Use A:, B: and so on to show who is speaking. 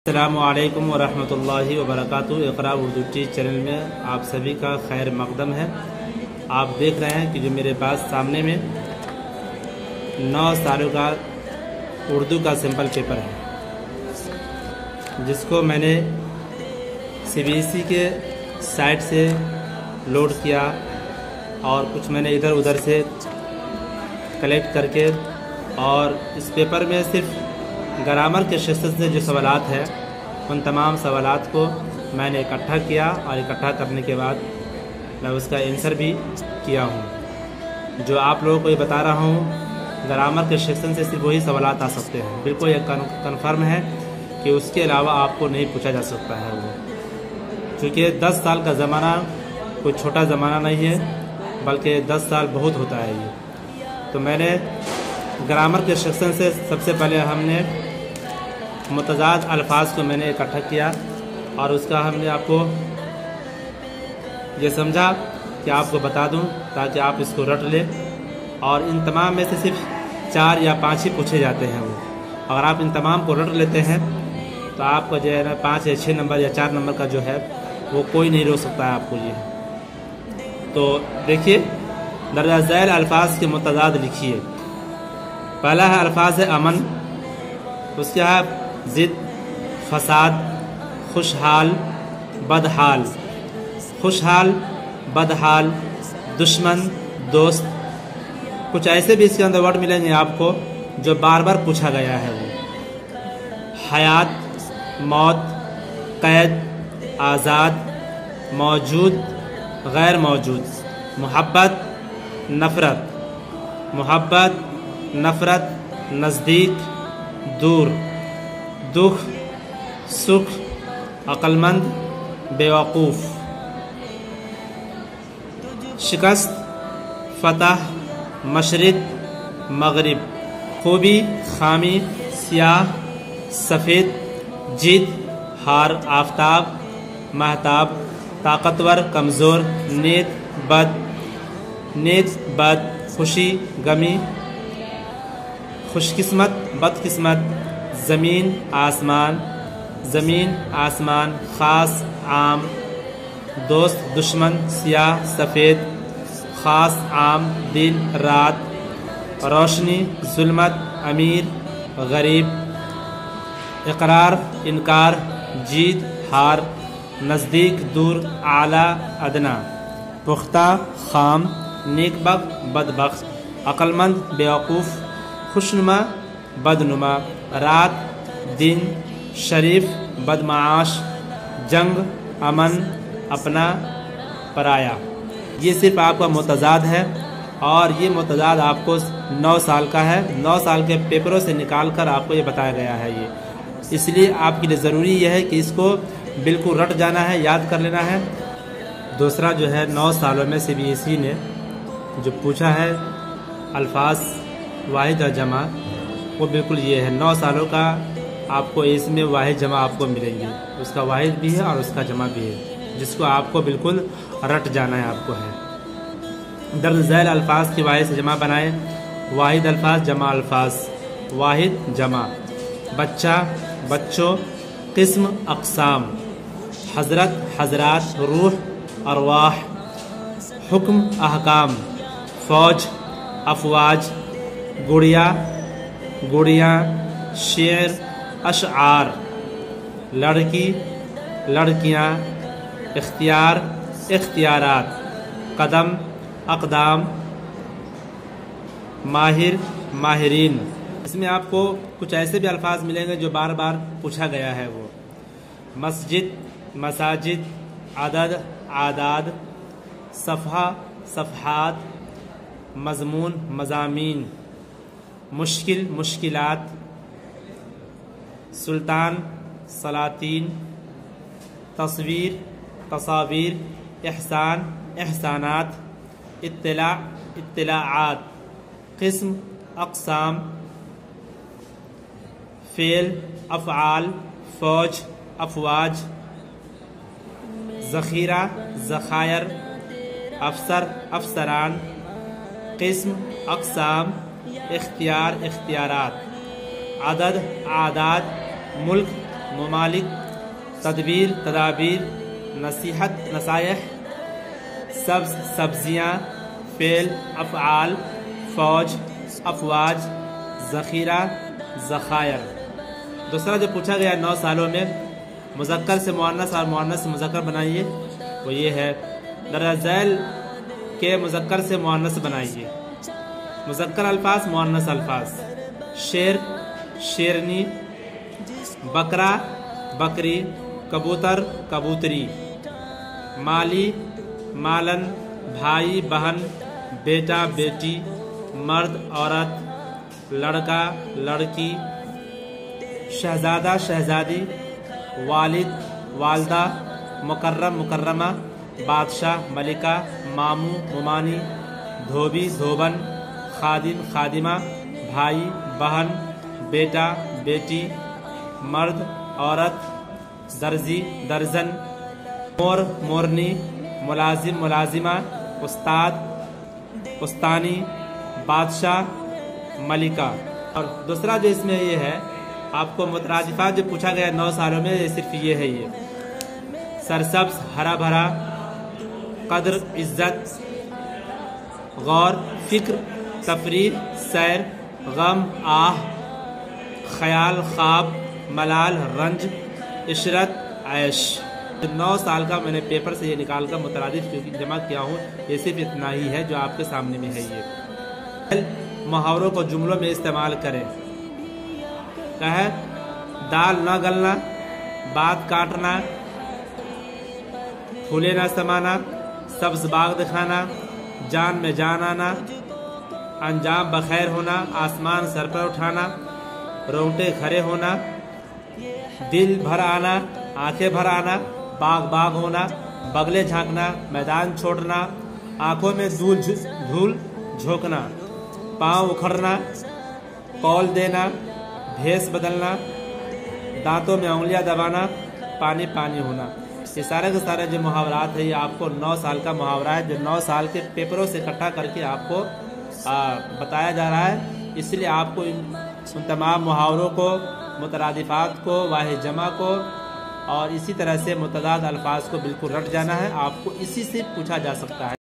A: السلام علیکم ورحمۃ اللہ وبرکاتہ۔ اقرا اردو ٹیچ چینل میں آپ سبھی کا خیر مقدم ہے۔ آپ دیکھ رہے ہیں کہ جو میرے پاس سامنے میں 9 سالوں کا اردو کا سمپل پیپر ہے، جس کو میں نے CBSE کے سائٹ سے لوڈ کیا اور کچھ میں نے ادھر ادھر سے کلیکٹ کر کے، اور اس پیپر میں صرف گرامر کے سیکشن سے جو سوالات ہیں ان تمام سوالات کو میں نے اکٹھا کیا، اور اکٹھا کرنے کے بعد میں اس کا آنسر بھی کیا ہوں۔ جو آپ لوگوں کو یہ بتا رہا ہوں، گرامر کے سیکشن سے صرف وہی سوالات آ سکتے ہیں، بالکل یہ کنفرم ہے کہ اس کے علاوہ آپ کو نہیں پوچھا جا سکتا ہے وہ، کیونکہ 10 سال کا زمانہ کوئی چھوٹا زمانہ نہیں ہے، بلکہ 10 سال بہت ہوتا ہے یہ۔ تو میں نے گرامر کے سیکشن سے سب سے پہلے ہم نے متضاد الفاظ کو میں نے اکٹھا کیا، اور اس کا ہم نے آپ کو یہ سمجھا کہ آپ کو بتا دوں تاکہ آپ اس کو رٹ لیں، اور ان تمام میں سے صرف 4 یا 5 ہی پوچھے جاتے ہیں وہ۔ اگر آپ ان تمام کو رٹ لیتے ہیں تو آپ کا جو ہے نا 5 یا 6 نمبر یا 4 نمبر کا جو ہے وہ کوئی نہیں روک سکتا ہے آپ کو یہ۔ تو دیکھیے، درجہ ذیل الفاظ کے متضاد لکھیے۔ پہلا ہے الفاظ امن، اس کے ہے ضد، فساد، خوشحال، بدحال۔ خوشحال، بدحال، دشمن، دوست۔ کچھ ایسے بھی اس کے اندر ورڈ ملیں گے آپ کو جو بار بار پوچھا گیا ہے وہ۔ حیات، موت، قید، آزاد، موجود، غیر موجود۔ محبت، نفرت۔ محبت، نفرت، نزدیک، دور۔ دکھ، سکھ، عقل مند، بیوقوف۔ شکست، فتح، مشرق، مغرب۔ خوبی، خامی، سیاہ، سفید، جیت، ہار، آفتاب، مہتاب۔ طاقتور، کمزور، نیک، بد۔ نیک، بد، خوشی، غمی، خوش قسمت، بد قسمت۔ زمین، آسمان۔ زمین، آسمان، خاص، عام۔ دوست، دشمن، سیاہ، سفید، خاص، عام، دن، رات۔ روشنی، ظلمت، امیر، غریب۔ اقرار، انکار، جیت، ہار۔ نزدیک، دور، اعلیٰ، ادنا۔ پختہ، خام، نیک بخت، بدبخت۔ عقل مند، بیوقوف۔ خوشنما، بدنما۔ رات، دن، شریف، بدمعاش۔ جنگ، امن، اپنا، پرایا۔ یہ صرف آپ کا متضاد ہے، اور یہ متضاد آپ کو 9 سال کا ہے۔ 9 سال کے پیپروں سے نکال کر آپ کو یہ بتایا گیا ہے یہ، اس لیے آپ کے لیے ضروری یہ ہے کہ اس کو بالکل رٹ جانا ہے، یاد کر لینا ہے۔ دوسرا جو ہے 9 سالوں میں CBSE نے جو پوچھا ہے الفاظ واحد اور جمع، وہ بالکل یہ ہے۔ 9 سالوں کا آپ کو اس میں واحد جمع آپ کو ملیں گی، اس کا واحد بھی ہے اور اس کا جمع بھی ہے، جس کو آپ کو بالکل رٹ جانا ہے، آپ کو ہے۔ درج ذیل الفاظ کی واحد سے جمع بنائیں۔ واحد الفاظ، جمع الفاظ۔ واحد، جمع۔ بچہ، بچوں۔ قسم، اقسام۔ حضرت، حضرات۔ روح، ارواح۔ حکم، احکام۔ فوج، افواج۔ گڑیا، گڑیاں۔ شعر، اشعار۔ لڑکی، لڑکیاں۔ اختیار، اختیارات۔ قدم، اقدام۔ ماہر، ماہرین۔ اس میں آپ کو کچھ ایسے بھی الفاظ ملیں گے جو بار بار پوچھا گیا ہے وہ۔ مسجد، مساجد۔ عدد، اعداد۔ صفحہ، صفحات۔ مضمون، مضامین۔ مشکل، مشکلات۔ سلطان، سلاطین۔ تصویر، تصاویر۔ احسان، احسانات۔ اطلاع، اطلاعات۔ قسم، اقسام۔ فعل، افعال۔ فوج، افواج۔ ذخیرہ، ذخائر۔ افسر، افسران۔ قسم، اقسام۔ اختیار، اختیارات۔ عدد، اعداد۔ ملک، ममालिक, तदबीर, तदाबीर, नसीहत, नसायह, सब्ज, सब्जियाँ, फेल, अफ़आल, फ़ौज, अफवाज, ज़ख़ीरा, ज़ख़ायर। दूसरा जो पूछा गया 9 सालों में मुज़क्कर से मुअन्नस और मुअन्नस से मुज़क्कर बनाइए, वो ये है। दरअज़ैल के मुज़क्कर से मुअन्नस बनाइए। मुज़क्कर अल्फाज, मुअन्नस अल्फाज। शेर, शेरनी, बकरा, बकरी, कबूतर, कबूतरी। माली, मालन, भाई, बहन, बेटा, बेटी, मर्द, औरत, लड़का, लड़की। शहज़ादा, शहज़ादी, वालिद, वालदा, मुकर्रम, मुकर्रमा, बादशाह, मलिका, मामू, मुमानी, धोबी, धोबन, खादिम, खादिमा, भाई, बहन, बेटा, बेटी, मर्द, औरत, दर्जी, दर्जन। मोर, मोरनी, मुलाजिम, मुलाजिमा, उस्ताद, उस्तानी, बादशाह, मलिका। और दूसरा जो इसमें ये है, आपको मुतरादिफात जो पूछा गया 9 सालों में, ये सिर्फ ये है। ये सरसब्ज, हरा भरा, कद्र, इज्जत, गौर, फिक्र, तफरीह, सैर, गम, आह, ख्याल, ख्वाब, मलाल, रंज, इशरत, ऐश। 9 साल का मैंने पेपर से ये निकाल कर मुतरादिफ जमा किया हूँ, ये सिर्फ इतना ही है जो आपके सामने में है। ये मुहावरों को जुमलों में इस्तेमाल करें। क्या है? दाल न गलना, बात काटना, फूले न समाना, सब्ज बाग दिखाना, जान में जान आना, अंजाम बखैर होना, आसमान सर पर उठाना, रोंगटे खड़े होना, दिल भर आना, आंखें भर आना, बाग बाग होना, बगले झांकना, मैदान छोड़ना, आंखों में धूल झोंकना, पांव उखड़ना, कौल देना, भेस बदलना, दांतों में उंगलियां दबाना, पानी पानी होना। ये सारे के सारे जो मुहावरात है, ये आपको 9 साल का मुहावरा है, जो 9 साल के पेपरों से इकट्ठा करके आपको बताया जा रहा है। इसलिए आपको उन तमाम मुहावरों को, मुतरादिफात को, वाहिद जमा को और इसी तरह से मुतदाद अल्फाज को बिल्कुल रट जाना है। आपको इसी से पूछा जा सकता है।